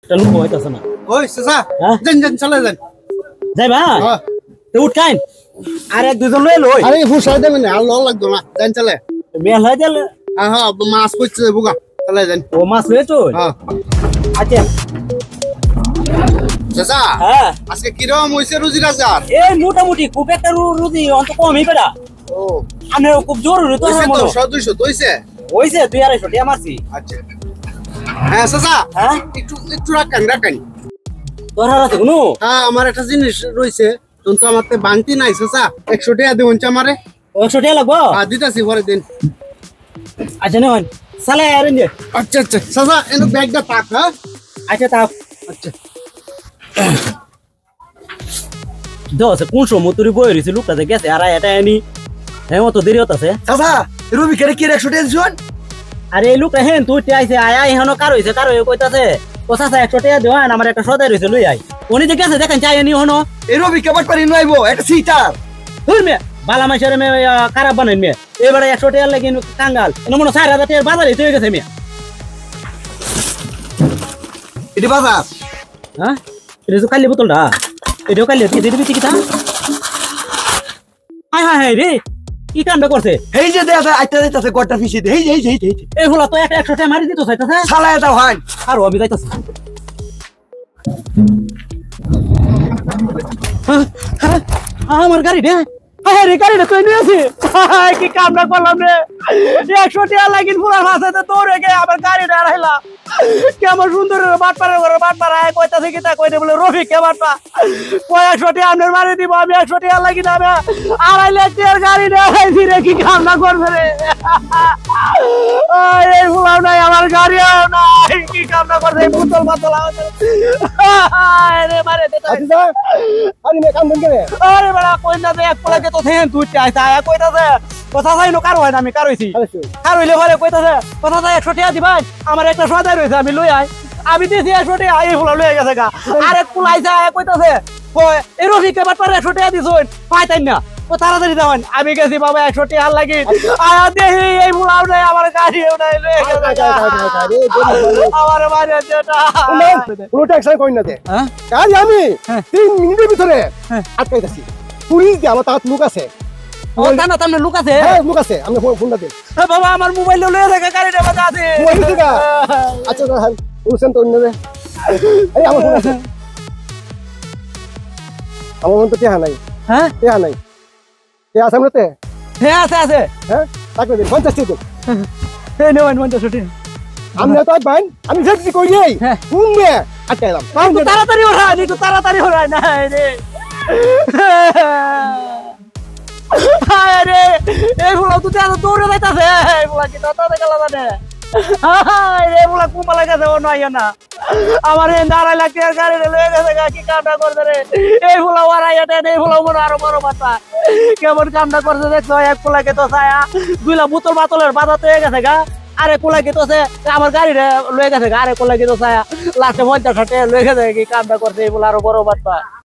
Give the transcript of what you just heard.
চলো হইতাছে না ওই চাচা যান চলে যান যাইবা তো উঠ কাইন আরে দুজন লই লই আরে ফুসাই দেবেন আর লল লাগতো না যান চলে মেল হয়ে গেল হ্যাঁ মাছ পড়ছে বুকা চলে যান ও মাছ লইছো হ্যাঁ আচ্ছা চাচা হ্যাঁ আজকে কি রকম হইছে রুজি রাজার এই মোটামুটি খুব একটা রুজি অন্ত কমই পেড়া ও আনে খুব জরুরি তো তো 200 হইছে হইছে 250 টাকা মারছি আচ্ছা হ্যাঁ চাচা হ্যাঁ একটু রাখেন তোর হাতে কোনো হ্যাঁ আমার একটা জিনিস রইছে তো আমারতে বাংতি নাই চাচা 100 টাকা দিউন আমারে 100 টাকা লাগবো হ্যাঁ দিতাছি পরে দিন আচ্ছা নেন সালে আরেন দে আচ্ছা চাচা এনে ব্যাগটা পাক হ্যাঁ আচ্ছা তা আচ্ছা দোস কোন সময় তুই বই রইছিস লোকটাতে গেছে আর এটা এনি হেমো তো দেরি হতাছে চাচা রবি কেরে কি 100 টাকা দিছুন আরে এই লোকটা হেন তুই আইছে আয় হেন কার হইছে কইতাছে ও চাচা 100 টাকা দিও আমার একটা সদাই রইছে লই আই উনি যে গেছে দেখেন চাই নি হনো এই রবি কেবাট পারি নইবো এটা সিটার ধুর মে বালা মাইশারে মে খারাপ বানাই মে এবারে 100 টাকা লাগি কাঙ্গাল এনে মনে 4000 টাকার বাজারে তুই গেছে মে এটি বাজার হ্যাঁ এটা তো কালি বোতলটা এটাও কালি দিবি কি তা হাই রে কি কামটা করছে এই যে দেখা আইতা যাইতাছে গড়টা ফিসি দে এই এই হলা তো 100 টাকা মারি দিত চাইতাছে সালায় দাও হয় আর আমি যাইতাছি আমার গাড়ি রে আরে গাড়িটা তুই নিয়ে আসি কি কামটা করলাম রে 100 টাকা লাগিন পুরা ফাসাতে তোরে গে আমার গাড়িটা রাইলা কেমন সুন্দর বাটপার আয় কইতাছে কি তা কইতে বলে রফিক কে বাটপা কয় 100 টাকা আমনের মারি দিব আমি 100 টাকা লাগি না আমি 2.5 লাখ টাকার গাড়ি রে আইছি রে কি কামটা করবে রে এই ফুলাও নাই আমার গাড়িও নাই কি কামটা করছে বোতল আরে মারে দে আরে মে কাম করে আরে বড়া কইনা দে এক পোলাকে তো থেন তুই আইছা আয়া কইতাছে কথা যাইনো কার হয় না আমি কার হইছি কার হইলে বলে কইতাছে কথা যাই 100 টাকা দিবাই আমার একটা সদাই রইছে আমি লই আই আমি দিছি 100 টাকা এই ফুলা লই গেছে গা আরে পোলাইছা আয়া কইতাছে কই এই রফিকে বাটপারে 100 টাকা দিছুন পাইতাই না ও তাড়াতাড়ি দাওন আমি গেছি বাবা 100 টাকা লাগি আয়া দেহি এই ফুলাও নাই আমার গাড়িও নাই লই গেছে আমার মারে যেটা কোনো ট্যাক্স কই না দে হ্যাঁ কাজ আমি 3 মিনিটের ভিতরে আটকাইতাছি পুলিশ দিয়ে আমার তাত লোক আছে ও তানা তামনে লোক আছে হ্যাঁ লোক আছে আমি ফোনটা দে বাবা আমার মোবাইল লয়ে রাখা গাড়িটা বাজা আছে মোবাইল দিগা আচ্ছা হ্যাঁ উসেন তো নেবে এই আমার ফোন আছে আমার মন তো টিহা নাই হ্যাঁ টিহা নাই টিহা আছে আমরাতে হ্যাঁ আছে হ্যাঁ টাকা দিন 50 টাকা এই নেন 50 টাকা আমি তো বাইন আমি ফেক্সি কই নেই কোন মে আটকাইলাম তাড়াতাড়ি ওরা না রে আরে এই ফুলা তুই এত দৌড়ে যাইতাছে এই ফুলা কি তাতে গেল জানে আরে ফুলা কুমালা গেছে ও নয় না আমার এই 2.5 লাখ টাকার গাড়ি লয়ে গেছে কি কামটা করছে রে এই ফুলা ওরাই এটা এই ফুলা মনে আরো বড় বাতা কেমন কামটা করছে দেখছো এক ফুলাকে তো ছায়া 2 লাখ বোতলের বাজাতে হয়ে গেছে গা আরে কোলাকে তো আমার গাড়ি লয়ে গেছে আরে কোলাকে তো ছায়া লাস্টে 50 টাকা লয়ে গেছে কি কামটা করছে এই ফুলা আরো বড় বাতা